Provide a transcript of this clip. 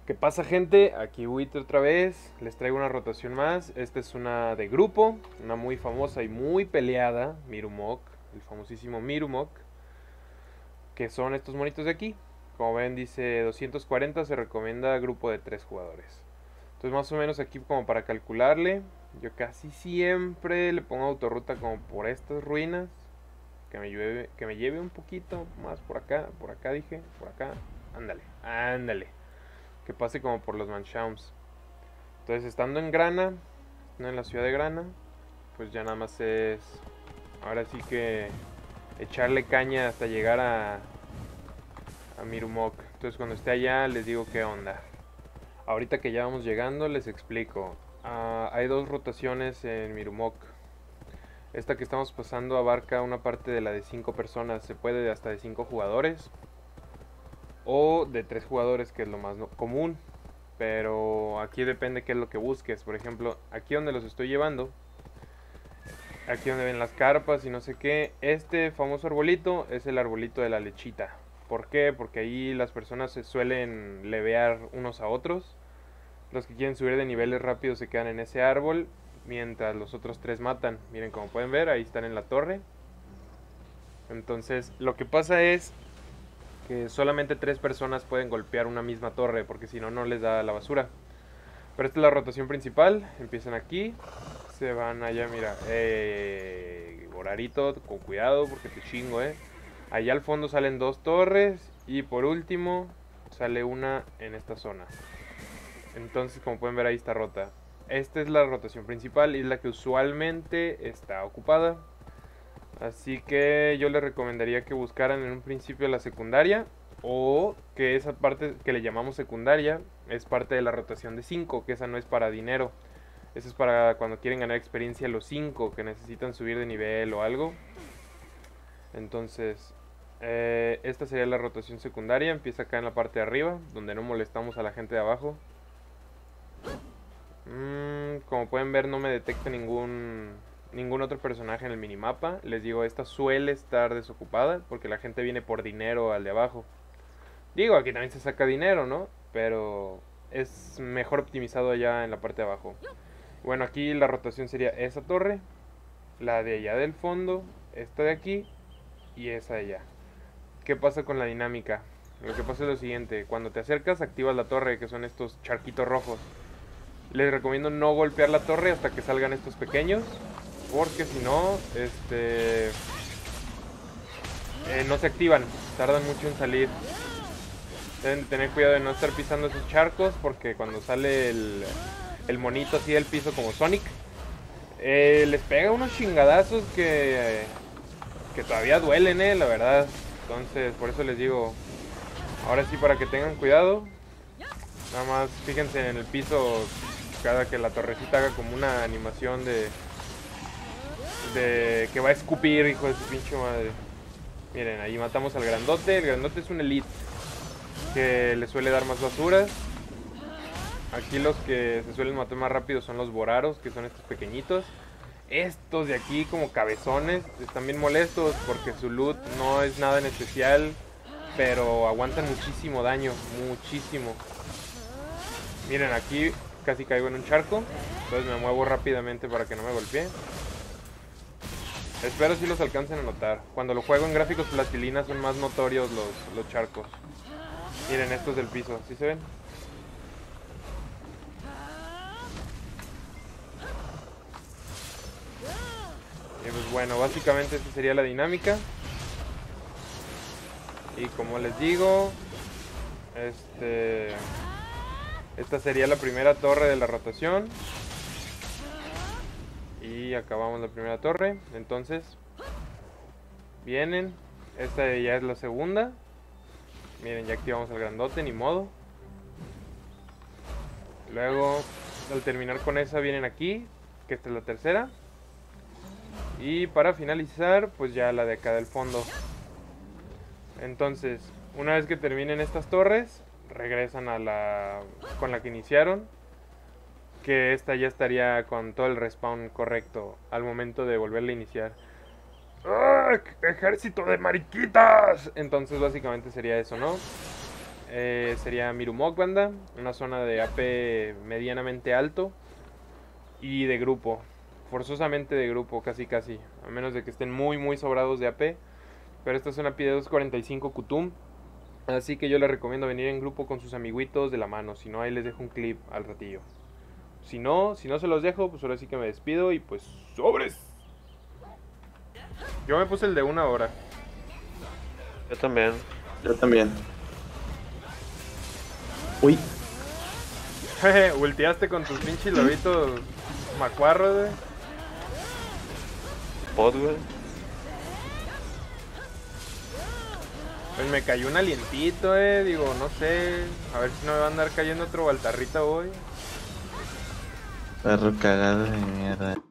¿Qué pasa, gente? Aquí Wither otra vez. Les traigo una rotación más. Esta es una de grupo, una muy famosa y muy peleada, Mirumok, el famosísimo Mirumok, que son estos monitos de aquí. Como ven, dice 240, se recomienda grupo de 3 jugadores. Entonces, más o menos aquí como para calcularle, yo casi siempre le pongo autorruta como por estas ruinas, que me lleve un poquito más por acá dije, por acá. Ándale, ándale. Que pase como por los Manshauns. Entonces, estando en Grana, no en la ciudad de Grana, pues ya nada más es, ahora sí que echarle caña hasta llegar a Mirumok. Entonces, cuando esté allá les digo qué onda. Ahorita que ya vamos llegando les explico. Hay dos rotaciones en Mirumok. Esta que estamos pasando abarca una parte de la de 5 personas. Se puede de hasta de 5 jugadores o de 3 jugadores, que es lo más común. Pero aquí depende qué es lo que busques. Por ejemplo, aquí donde los estoy llevando, aquí donde ven las carpas y no sé qué, este famoso arbolito es el arbolito de la lechita. ¿Por qué? Porque ahí las personas se suelen levear unos a otros. Los que quieren subir de niveles rápido se quedan en ese árbol, mientras los otros 3 matan. Miren, como pueden ver, ahí están en la torre. Entonces, lo que pasa es que solamente 3 personas pueden golpear una misma torre, porque si no, no les da la basura. Pero esta es la rotación principal. Empiezan aquí, se van allá, mira. Borarito, con cuidado porque te chingo, Allá al fondo salen 2 torres y por último sale una en esta zona. Entonces, como pueden ver, ahí está rota. Esta es la rotación principal y es la que usualmente está ocupada. Así que yo les recomendaría que buscaran en un principio la secundaria, o que esa parte que le llamamos secundaria es parte de la rotación de 5, que esa no es para dinero. Esa es para cuando quieren ganar experiencia los 5, que necesitan subir de nivel o algo. Entonces, esta sería la rotación secundaria. Empieza acá en la parte de arriba, donde no molestamos a la gente de abajo. Como pueden ver, no me detecta ningún otro personaje en el minimapa. Les digo, esta suele estar desocupada porque la gente viene por dinero al de abajo. Digo, aquí también se saca dinero, ¿no? Pero es mejor optimizado allá en la parte de abajo. Bueno, aquí la rotación sería esa torre, la de allá del fondo, esta de aquí y esa de allá. ¿Qué pasa con la dinámica? Lo que pasa es lo siguiente: cuando te acercas activas la torre, que son estos charquitos rojos. Les recomiendo no golpear la torre hasta que salgan estos pequeños, porque si no, no se activan, tardan mucho en salir. Deben de tener cuidado de no estar pisando esos charcos, porque cuando sale el monito así del piso como Sonic, les pega unos chingadazos que todavía duelen, la verdad. Entonces, por eso les digo, ahora sí, para que tengan cuidado, nada más fíjense en el piso cada que la torrecita haga como una animación de que va a escupir, hijo de su pinche madre. Miren, ahí matamos al grandote. El grandote es un elite que le suele dar más basuras. Aquí los que se suelen matar más rápido son los boraros, que son estos pequeñitos. Estos de aquí, como cabezones, están bien molestos porque su loot no es nada en especial, pero aguantan muchísimo daño, muchísimo. Miren, aquí casi caigo en un charco, entonces me muevo rápidamente para que no me golpee. Espero si los alcancen a notar. Cuando lo juego en gráficos plastilina son más notorios los charcos. Miren, estos del piso, ¿sí se ven? Y pues bueno, básicamente esta sería la dinámica. Y como les digo, esta sería la primera torre de la rotación. Y acabamos la primera torre. Entonces, vienen. Esta ya es la segunda. Miren, ya activamos al grandote, ni modo. Luego, al terminar con esa, vienen aquí, que esta es la tercera. Y para finalizar, pues ya la de acá del fondo. Entonces, una vez que terminen estas torres, regresan con la que iniciaron, que esta ya estaría con todo el respawn correcto al momento de volverla a iniciar. ¡Ah! ¡Ejército de mariquitas! Entonces básicamente sería eso, ¿no? sería Mirumok banda, una zona de AP medianamente alto y de grupo, forzosamente de grupo, casi casi, a menos de que estén muy sobrados de AP, pero esta es una pie de 245 Kutum, así que yo les recomiendo venir en grupo con sus amiguitos de la mano, si no ahí les dejo un clip al ratillo. Si no se los dejo, pues ahora sí que me despido y pues ¡sobres! Yo me puse el de 1 hora. Yo también. Yo también. Uy, Jeje, ulteaste con tus pinches lobitos macuarros, güey. Bot, güey. Pues me cayó un alientito, digo, no sé. A ver si no me va a andar cayendo otro Baltarrita hoy. perro cagado de mierda.